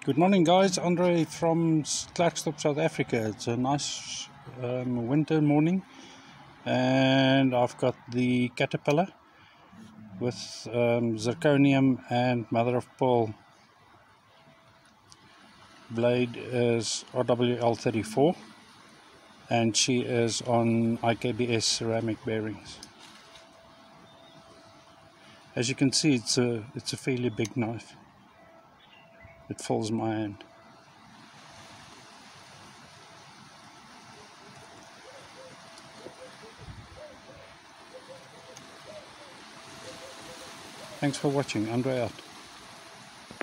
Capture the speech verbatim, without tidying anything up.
Good morning, guys. Andre from Klerksdorp, South Africa. It's a nice um, winter morning, and I've got the caterpillar with um, zirconium and mother of pearl. Blade is R W L thirty-four, and she is on I K B S ceramic bearings. As you can see, it's a it's a fairly big knife. It fills my hand. Thanks for watching. Andre out.